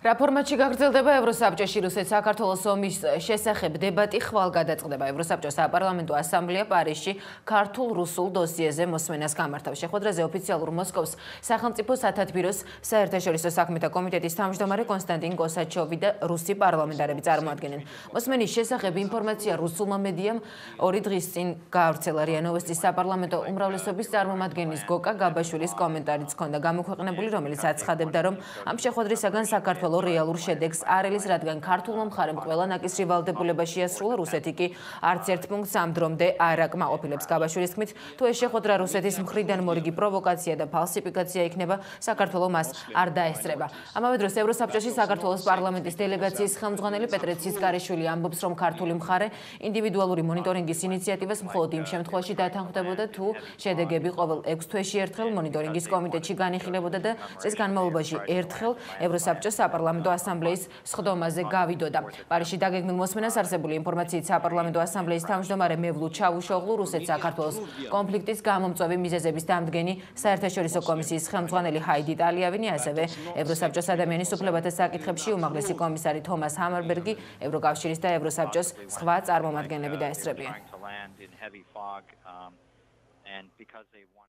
რა ფორმატში გაგრძელდება ევროსაბჭოში რუსეთ-საქართველოს ომის შესახებ დებატი ხვალ გადაწყდება. ევროსაბჭოს საპარლამენტო ასამბლეა პარიზში ქართულ-რუსულ დოსიეზე მოსმენას გამართავს. შეხვედრაზე ოფიციალურ მოსკოვს სახელმწიფო სათათბიროს საერთაშორისო საქმეთა კომიტეტის თავმჯდომარე კონსტანტინ კოსაჩოვი და რუსი პარლამენტარები წარმოადგენენ. მოსმენის შესახებ ინფორმაცია რუსულმა მედიამ 2 დღის წინ გაავრცელა. РИА Новости საპარლამენტო უმრავლესობის წარმომადგენლის გოკა გაბაშვილის კომენტარიც ჰქონდა გამოქვეყნებული, რომელიც აცხადებდა, რომ ამ შეხვედრისაგან საქართველოს რეალურ შედეგს არ ელის, რადგან ქართულმა მხარემ ყველა ნაკისრი ვალდებულება შეასრულა, რუსეთი კი არც ერთ პუნქტს ამ დრომდე არ აკმაყოფილებს. გაბაშვილის თქმით, თუ ეს შეხვედრა რუსეთის მხრიდან მორიგი პროვოკაცია და ფალსიფიკაცია იქნება, საქართველო მას არ დაესწრება. ამავე დროს ევროსაბჭოში საქართველოს პარლამენტის დელეგაციის ხელმძღვანელი პეტრე ცისკარიშვილი ამბობს, რომ ქართული მხარე ინდივიდუალური მონიტორინგის ინიციატივას მხოლოდ იმ შემთხვევაში დათანხმდებოდა, თუ შედეგები ყოველ 6 თვეში ერთხელ მონიტორინგის კომიტეტში განიხილებოდა და წლის განმავლობაში ერთხელ ევროსაბჭოს საპარლამენტო ასამბლეის სხდომაზე გავიდოდა. პარიზში დაგეგმილ მოსმენას არსებული ინფორმაციით საპარლამენტო ასამბლეის თავმჯდომარე მევლութ ჩავუშოღლუ, რუსეთ-საქართველოს კონფლიქტის გამომწვევი მიზეზების დამდგენი საერთაშორისო კომისიის ხელმძღვანელი ჰაიდი ტალიავინი, ასევე ევროსაბჭოს ადამიანის უფლებათა საკითხებში უმაღლესი კომისარი თომას ჰამარბერგი, ევროკავშირის და ევროსაბჭოს სხვა წარმომადგენლები დაესწრებიან.